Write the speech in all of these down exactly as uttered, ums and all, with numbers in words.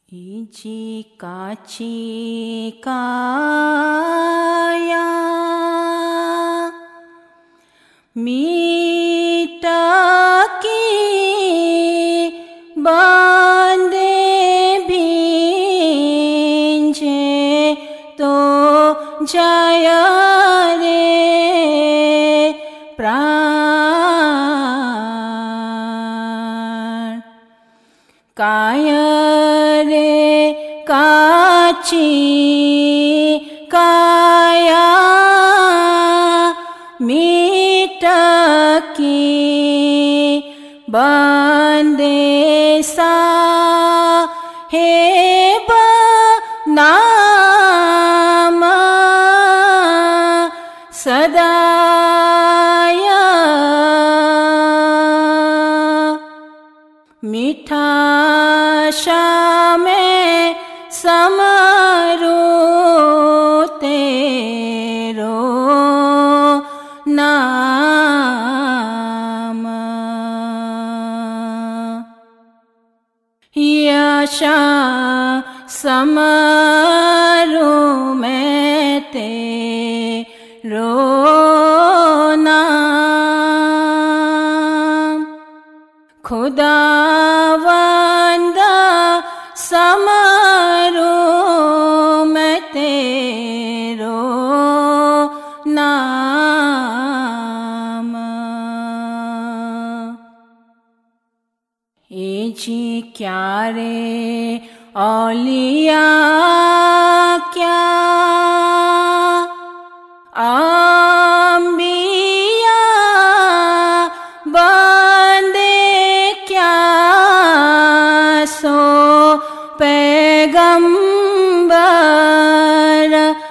easy काची काया मीठा की बांधे भींजे तो जाया रे प्राण काया रे काची काया मीठा की बांधे सा हे नाम सदाया मीठा श्यामे समरू तेरो नाम यशा समरू में तेरो नाम खुदावंद समरू में तेरो नाम एजी क्या रे औलिया क्या अंबिया बंदे क्या सो पैगंबर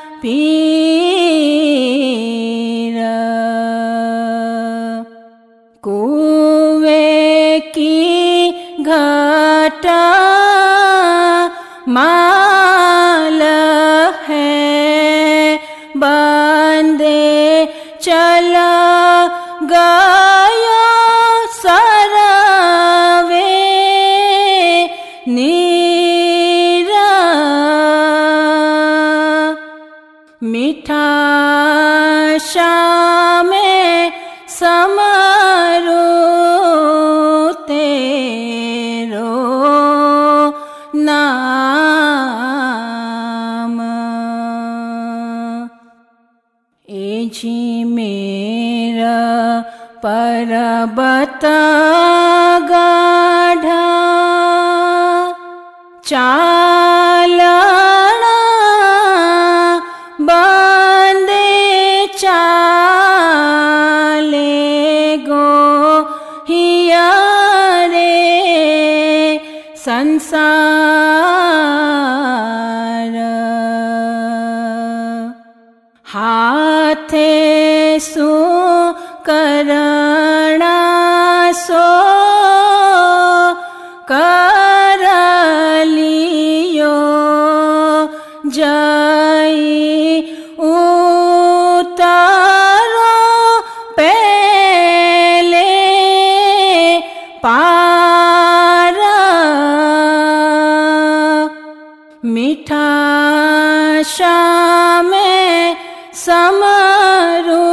पीर कुएं की घटा माल है बंदे चल गया सरवे नीरा मीठा श्यामे समरू तेरो नाम एजी मेरा पर्वत गाढ़ा चालना बंदे चाले गो हिया रे संसार हाथे सु करना सो कर लियो जई उतारो पहले पार मीठा श्यामे समरू